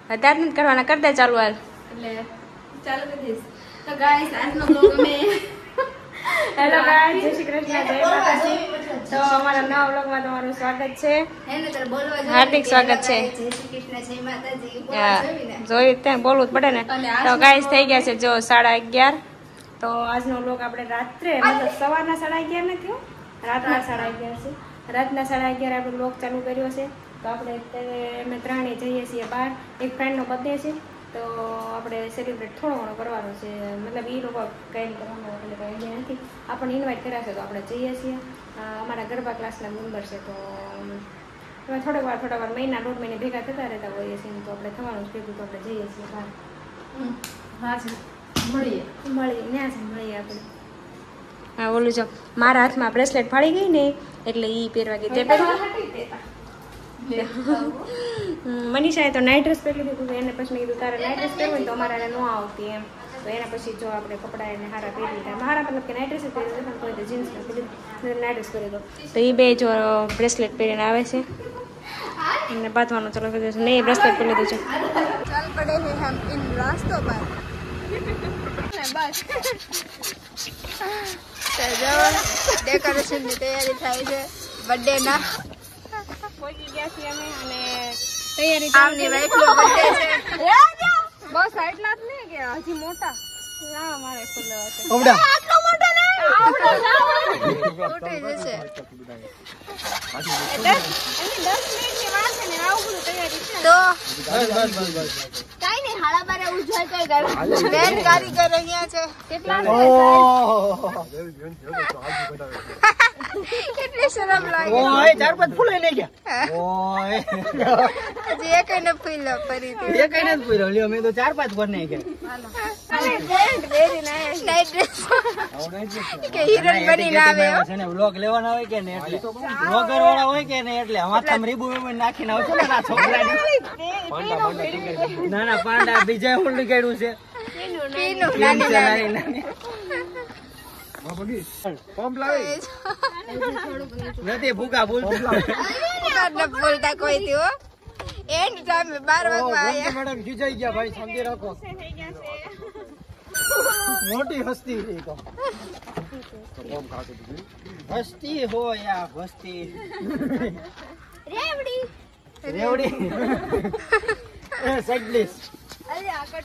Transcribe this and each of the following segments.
દાંત નથી કરવાના, કરી દે ચાલુ હાલ. એટલે ચાલુ કરી દઈશ. તો ગાઈસ આજનો બ્લોગ અમે હેલો ગાઈસ, જય શ્રી કૃષ્ણ, જય માતાજી. તો અમારા નવા બ્લોગમાં તમારું સ્વાગત છે. હાર્દિક સ્વાગત છે. જય શ્રી કૃષ્ણ, જય માતાજી. જોયું ત્યાં બોલવું જ પડે ને. તો ગાઈસ થઈ ગયા છે જો 11:30. તો આજનો બ્લોગ આપણે રાત્રે મતલબ સવારના 11:30 નથી, રાતના 11:30 છે. રાતના 11:30 આપણે બ્લોગ ચાલુ કર્યો છે. તો આપણે અમે ત્રણે જઈએ છીએ બહાર. એક ફ્રેન્ડનો બર્થડે છે, તો આપણે સેલિબ્રેટ થોડો ઘણો કરવાનો છે. મતલબ એ લોકો કંઈ કરવાનો એટલે કંઈ આઈડિયા નથી. આપણને ઇન્વાઇટ કર્યા છે તો આપણે જઈએ છીએ. અમારા ગરબા ક્લાસના મેમ્બર છે, તો અમે થોડીક વાર મહિના 1.5 મહિને ભેગા થતા રહેતા હોઈએ છીએ. તો આપણે થવાનું જ ભેગું, તો આપણે જઈએ છીએ બહાર. મળીએ આપણે. હા બોલું છો, મારા હાથમાં બ્રેસલેટ ફાડી ગઈ ને એટલે એ પહેરવા ગઈ. તે મનીષાએ તો નાઇટ ડ્રેસ પહેરી લીધું. એને પછી મેં કીધું તારે નાઇટ ડ્રેસ પહેરવું તો અમારે ન આવતી એમ. તો એના પછી જો આપણે કપડાં એને હારા પહેરી લીધા. મારા મતલબ કે નાઇટ ડ્રેસ પહેરી લીધું, પણ કોઈ તો જીન્સ પહેરી લીધું, નાઇટ ડ્રેસ પહેરી દો. તો એ બે જો બ્રેસલેટ પહેરીને આવે છે અને બાંધવાનું ચાલુ કરી દે છે. નહીં, બ્રેસલેટ પહેરી લીધું છે. ચાલ પડે હે હમ ઇન રાસ્તો પર બસ. ડેકોરેશનની તૈયારી થાય છે બર્થડે ના. પહોંચી ગયા છીએ અમે અને તૈયારી આમની વાઈફનો બર્થડે છે. બસ આટલા જ નહીં કે હજી મોટા ના મારે ફૂલ આટલો મોટો નહીં, તૂટી જશે. તો કાઈ નહીં, હાડા બારે ઉજવાય કઈ કરે. બેન કારીગર અહીંયા છે. કેટલા કેટલી શરમ લાગે. ઓય 4-5 ફૂલ લઈ ગયા. ઓય હજી એક ને ફૂલ ફરીથી એ કઈ નથી પૂર્યો લ્યો. મેં તો 4-5 પર નહીં ગયા. કે હિરોઈન બની આવે છે ને વ્લોગ લેવાના હોય કે ને એટલે વ્લોગર વાળા હોય કે ને એટલે માથામાં રીબુ નાખીને આવશે ને આ છોકરાને. ના ના પાંડા બીજા ઉલડી કાઢ્યું છે. પીનું નાની નાની નથી ભૂકા બોલતા કોઈ થી હો. એન્ડ ટાઈમે 12 વાગવા આયા. મેડમ ખીજાઈ ગયા ભાઈ, સમજી રાખો. મોટી હસ્તી છે તો. હસ્તી હો યા હસ્તી રેવડી રેવડી એ સાઇડલિસ. અરે આગળ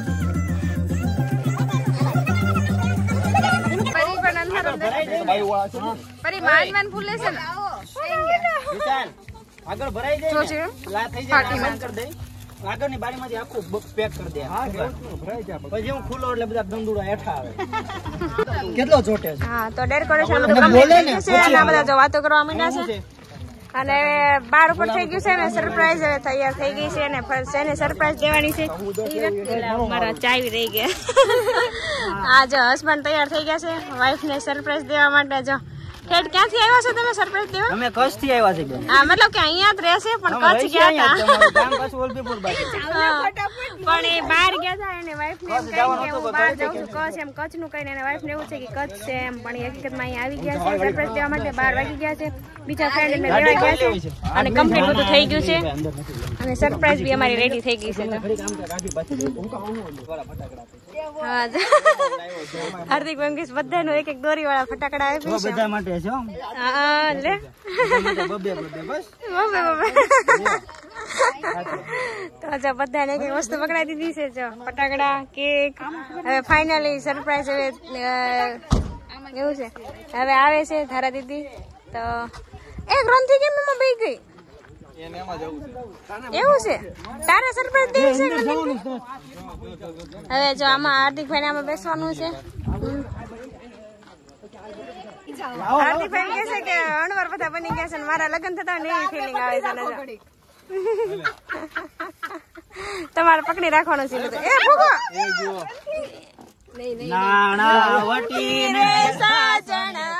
પરી પણ અંધારો પરી માન ફૂલે છે ને. વિશાલ આગળ ભરાઈ જાય ને લા થઈ જાય બંધ કરી દે. આગળની બારીમાંથી આખું પેક કરી દે. પછી હું ખુલ્લો એટલે બધા દંદુડા હેઠા આવે. કેટલો ચોટે છે. હા, તો ડેકોરેશન બધું કમ્પ્લીટ થઈ ગયું છે અને બધા જો વાતો કરવા માંડ્યા છે. અને બાર ઉપર થઈ ગયું છે ને સરપ્રાઈઝ હવે તૈયાર થઈ ગઈ છે. અને એને સરપ્રાઈઝ દેવાની છે. મારા ચાવી રહી ગયા. આ જો હસબન્ડ તૈયાર થઈ ગયા છે વાઈફ ને સરપ્રાઈઝ દેવા માટે. જો ઠેઠ ક્યાંથી આવ્યા છો તમે સરપ્રાઈઝ દેવા? અમે કચ્છ થી આવ્યા છે બેન. હા, મતલબ કે અહીંયા જ રહેશે પણ કચ્છ ગયા હતા. ગામ કચ્છ ઓલપીપુર બાજુ. પણ એ બહાર ગયા હતા એને વાઈફ ને એમ કહી કે હું બહાર જાઉં છું કચ્છ, એમ કચ્છ નું કહીને એને વાઈફ ને એવું છે કે કચ્છ છે એમ. પણ એ હકીકતમાં અહીંયા આવી ગયા છે સરપ્રાઈઝ દેવા માટે. 12 વાગી ગયા છે. બીજા ફ્રેન્ડ એમને લેવા ગયા છે અને કમ્પ્લીટ બધું થઈ ગયું છે. અને સરપ્રાઈઝ બી અમારી રેડી થઈ ગઈ છે. હા, હાર્દિક બંગીસ બધાનું એક દોરી વાળા ફટાકડા આપ્યા છે બધા માટે છે. હા લે બબે બસ. તો જો બધાને એક વસ્તુ પકડાઈ દીધી છે. જો ફટાકડા, કેક. હવે ફાઇનલી સરપ્રાઈઝ હવે એવું છે હવે આવે છે ધારા દીદી. તો એક રનથી કેમ એમાં બે ગઈ એવું છે? તારે સરપ્રાઈઝ દેવી છે? હવે જો આમાં હાર્દિકભાઈ આમાં બેસવાનું છે. હાર્દિકભાઈ કહે છે કે અણવર બધા બની ગયા છે ને મારા લગ્ન થતા ને એવી ફિલિંગ આવે છે. તમારે પકડી રાખવાનું છે. એ ભૂગો નાણાવટીને સાજણા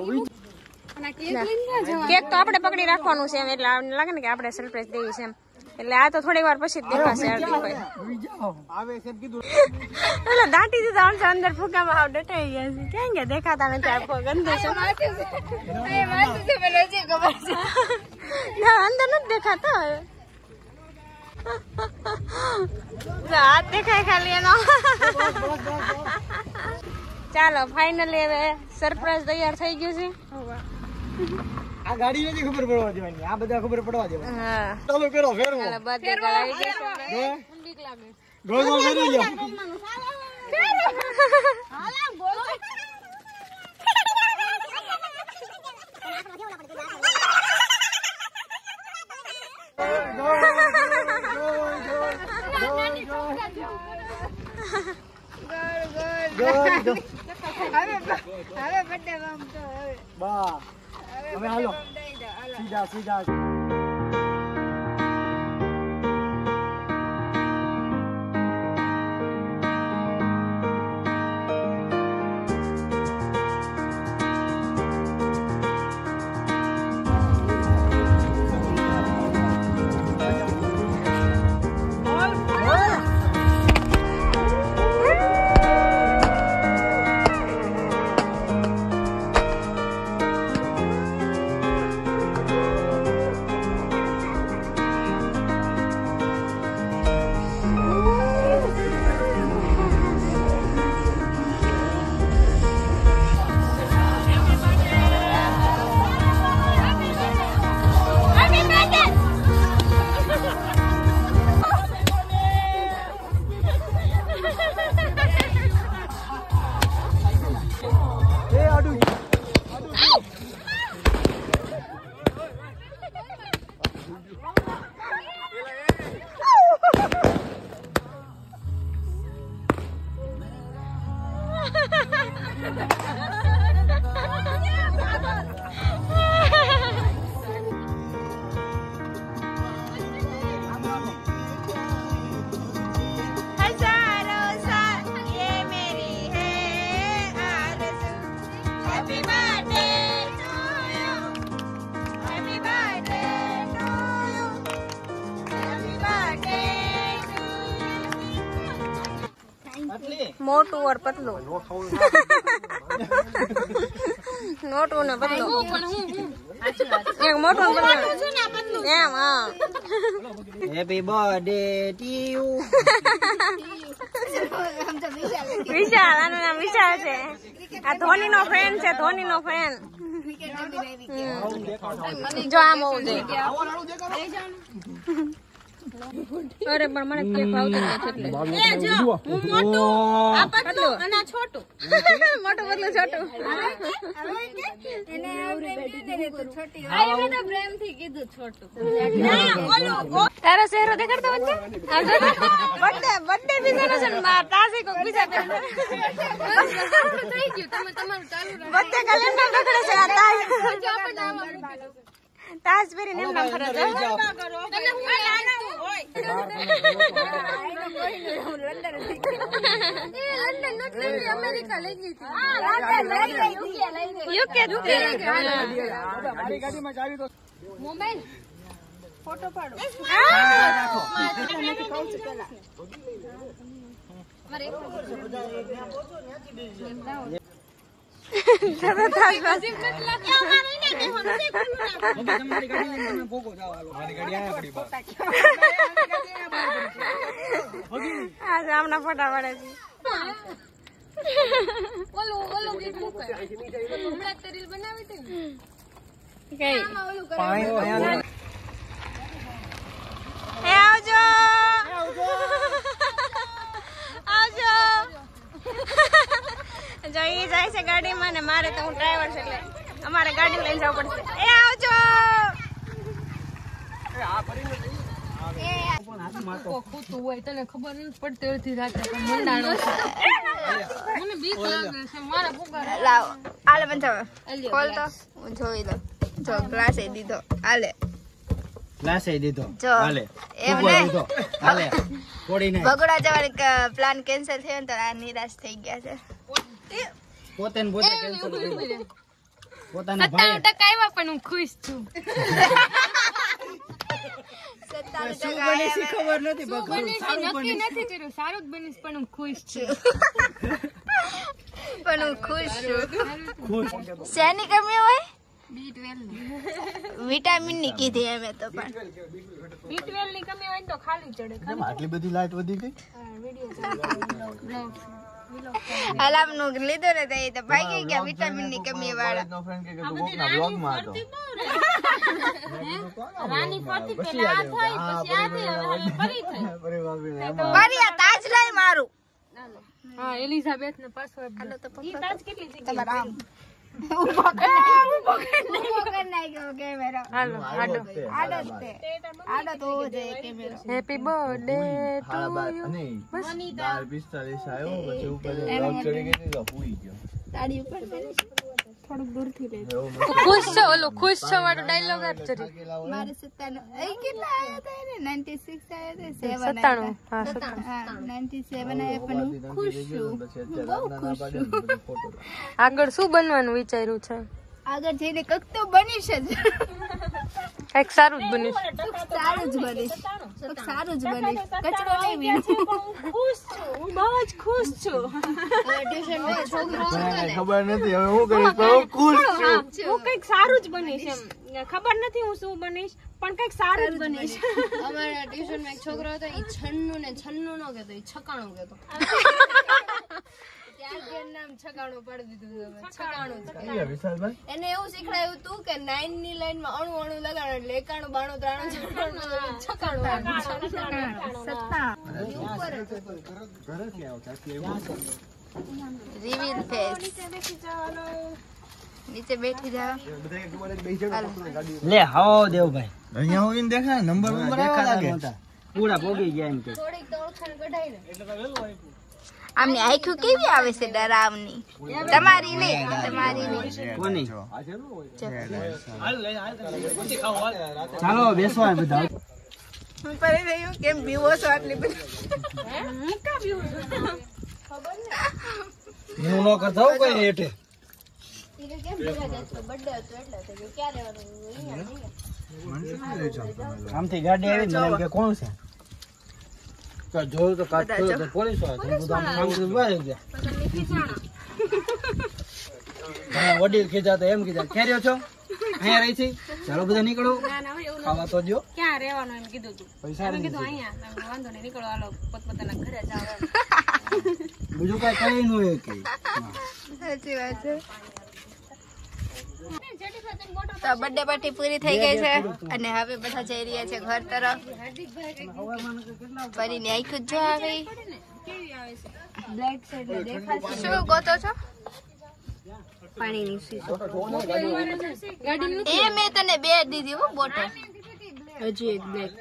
કેક તો આપણે પકડી રાખવાનું છે એટલે લાગે ને કે આપણે સરપ્રાઈઝ દેવી છે એમ. એટલે આ તો થોડી વાર પછી જ દેખાશે હાર્દિકભાઈ. એટલે દાંટી દીધા આમ અંદર ફૂકામાં હાવ ડટાઈ ગયા છે. ક્યાં ગયા દેખાતા નથી આપકો ગંદો છે. ના અંદર નથી દેખાતા હવે. હાથ દેખાય ખાલી એનો. ચાલો ફાઇનલી હવે સરપ્રાઈઝ તૈયાર થઈ ગયું છે. આ ગાડી નથી ખબર પડવા દેવાની, આ બધા ખબર પડવા દેવાની. હા ચાલો કરો ફેરવો. ચાલો બધે કરાવી દેશો. ગોળ ગોળ ફેરવી લો. બસ હવે હાલો સીધા સીધા. मोटू और पतलू नोटू ने पतलू एक मोटू ने पतलू एम हां happy birthday to you. Vishal આનું નામ વિશાલ છે. આ ધોની નો ફ્રેન્ડ છે. ધોની નો ફ્રેન્ડ. જો આમ હોવું જોઈએ. અરે પણ મને કેક ભાવતું નથી એટલે એ જો હું મોટું આ પતલું અને આ છોટું. મોટું પતલું છોટું. એને પ્રેમથી તો છોટી. આ એને તો પ્રેમથી કીધું છોટું. ના ઓલું તારો ચહેરો દેખાડતો વચ્ચે. બર્થડે બીજાનો છે ને માર તાસી કો બીજા થઈ ગયું. તમે તમારું ચાલુ રાખો. બર્થડે કેલેન્ડર દેખાડે છે. આ તાજ પહેરીને એમ નામ ફરજ તને હું નાના હોય લંડન નોટ લઈ અમેરિકા લઈ ગઈ હતી. યુકે મારી ગાડીમાં ચાવી તો મોબાઈલ ફોટો પાડો. આમના ફોટા પાડે છે. આવજો આવજો. જો એ જાય છે ગાડીમાં ને મારે તો હું ડ્રાઈવર છે એટલે અમારે ગાડી લઈને જવું પડશે. એ આવજો. તને ખબર નથી પડતી અડધી રાતે મંડાણો મને બીક લાગે છે મારા પુકાર. લાવ આલે પંચાવ ખોલ તો હું જોઈ લઉં. જો ગ્લાસ એ દીધો આલે ગ્લાસ એ દીધો જો હાલે એમ ઉપર ને દીધો હાલે કોડી ને બગડા જવાનો પ્લાન કેન્સલ થયો ને તો આ નિરાશ થઈ ગયા છે. પોતે ને પોતે કેન્સલ કર્યું. પોતાના ભાઈ 97% આવ્યા પણ હું ખુશ છું. ખબર નથી નક્કી નથી કર્યું. સારું જ બનીશ પણ હું ખુશ છું. પણ હું ખુશ છું. શેની કમી હોય? વિટામિન ની કીધી અમે તો પણ B12 ની કમી હોય તો ખાલી ચડે. આટલી બધી લાઈટ વધી ગઈ. અલામ નું લીધો ને તો ભાગી ગયા વિટામિન ની કમી વાળા. રાની ફરતી પેલા આ થઈ પછી આ થઈ હવે ફરી થઈ. મારી આ તાજ લઈ મારું. હા એલિઝાબેથ ને પાછો ઈ તાજ કેટલી જગ્યાએ તમારા આમ ઉભો કરી નાખ્યો કેમેરો. હાલો આડો આડો તો હોવો જોઈએ કેમેરો. Happy birthday to you. તાળી ઉપર થોડુંક દૂરથી લે. ખુશ છો ઓલો ખુશ છો વાળો ડાયલોગ આપ જરી. મારે 97 એ કેટલા આયા હતા એને 96 આયા હતા 7 97 હા 97 આયા પણ હું ખુશ છું. બહુ ખુશ છું. આગળ શું બનવાનું વિચાર્યું છે? આગળ જઈને કઈક તો બનીશ જ. કઈક સારું જ બનીશ. સારું જ બનીશ. સારું જ બનીશ. કચરો નહીં વીણું. ખુશ છું. હું બહુ જ ખુશ છું. ટ્યુશન માં છોકરો ખબર નથી હવે હું કરીશ પણ હું ખુશ છું. હું કઈક સારું જ બનીશ એમ. ખબર નથી હું શું બનીશ પણ કઈક સારું જ બનીશ. અમારા ટ્યુશન માં એક છોકરો હતો ઈ છન્નું ને છન્નું નો કહેતો ઈ છકાણું કહેતો. ત્યાર નામ છકાણું પાડી દીધું અમે. છકાણું જ કહે. વિશાલભાઈ એને એવું શીખડાયું હતું કે 9 ની લાઈન માં અણુ અણુ લગાડો એટલે 91 92 રિવીલ ફેસ નીચે બેઠી જાવ. લે હાઓ દેવભાઈ અહીંયા હોઈને દેખાય નંબર દેખાવા લાગે પૂરા પોગી ગયા એમ કે થોડીક તો ઓળખાણ કઢાઈ ને. આમની આંખો કેવી આવે છે ડરાવની. તમારી નહીં તમારી નહીં. કોની ચાલો બેસવા બધા હું પડી રહ્યું કેમ બીવો છો આટલી બધી. હું નો કરતા હું કોઈ રેટે આમથી ગાડી આવી ને મને કે કોણ છે તો જોયું તો કાચ ખોલ્યો તો પોલીસ વાળા બધું આમ ઉભા રહી ગયા વડીલ કીધા તો એમ કીધા ક્યાં રહ્યો છો અહીંયા રહી છે ચાલો બધા નીકળો ખાવા તો જો ક્યાં રહેવાનું એમ કીધું તું. પૈસા મેં કીધું અહીંયા વાંધો નહીં નીકળો હાલો પોતપોતાના ઘરે જાવ. બીજું કઈ કઈ નું એ કઈ સાચી વાત છે. તો બર્થડે પાર્ટી પૂરી થઈ ગઈ છે અને હવે બધા જઈ રહ્યા છે ઘર તરફ. ફરીને આખું જો આવી બ્લેક સાઈડ દેખાશે. શું ગોતો છો? પાણીની શીશો. એ મેં તને 2 દીધી હો બોટલ. હજી એક બ્લેક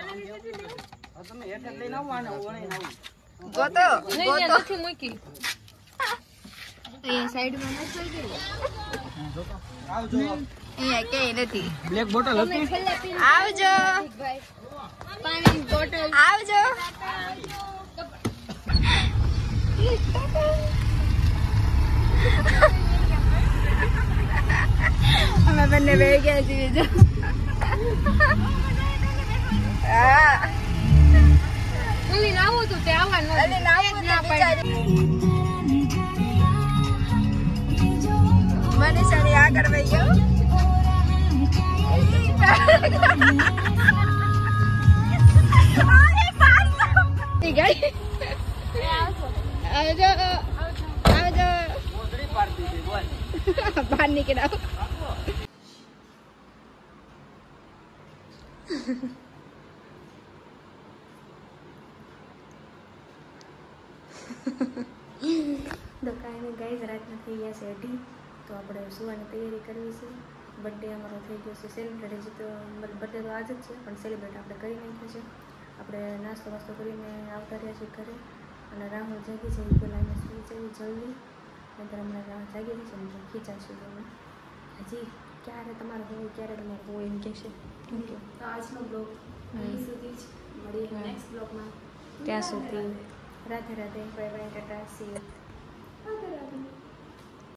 ગોતો ગોતો. નથી મૂકી. અહીંયા સાઈડમાં નથી ગઈ. અહીંયા ક્યાંય નથી. બ્લેક બોટલ હતી આવજો પાણીની બોટલ. આવજો. અમે બંને બે ગયા છીએ જો. હા ઓલી નાવું હતું તે આવવાનું અરે નાવું ના પાડી. મનીષાની આગળ વહી ગયો. આવજો આવજો બહાર નીકળાવ. તો કાંઈ નહીં ગાઈઝ રાતના થઈ ગયા છે 8:30 તો આપણે સુવાની તૈયારી કરવી છે. બર્થડે અમારો થઈ ગયો છે સેલિબ્રેટ. હજી તો બર્થડે તો આજ જ છે પણ સેલિબ્રેટ આપણે કરી નાખ્યો છે. આપણે નાસ્તો વાસ્તો કરીને આવતા રહ્યા છીએ ઘરે અને રાહુલ જાગી છે એ પહેલાં એને સુઈ જઈએ જલ્દી નહીંતર હમણાં જાગી જશે ને ખીચાશું તમે હજી ક્યારે તમારે હોવું ક્યારે તમારે હોવું એમ કહેશે. તો આજનો બ્લોગ અહીં સુધી જ મળીએ નેક્સ્ટ બ્લોગમાં. ત્યાં સુધી Radhe Radhe bye bye tata see you. Radhe Radhe.